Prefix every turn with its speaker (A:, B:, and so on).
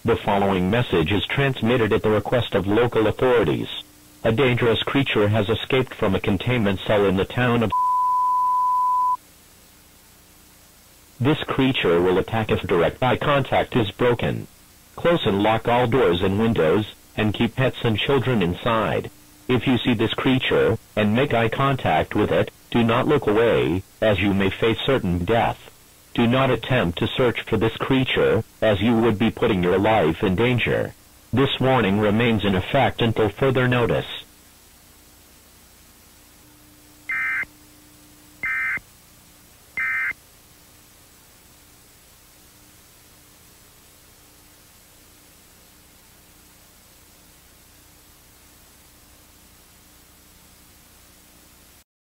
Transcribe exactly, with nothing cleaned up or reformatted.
A: The following message is transmitted at the request of local authorities. A dangerous creature has escaped from a containment cell in the town of. This creature will attack if direct eye contact is broken. Close and lock all doors and windows, and keep pets and children inside. If you see this creature, and make eye contact with it, do not look away, as you may face certain death. Do not attempt to search for this creature, as you would be putting your life in danger. This warning remains in effect until further notice.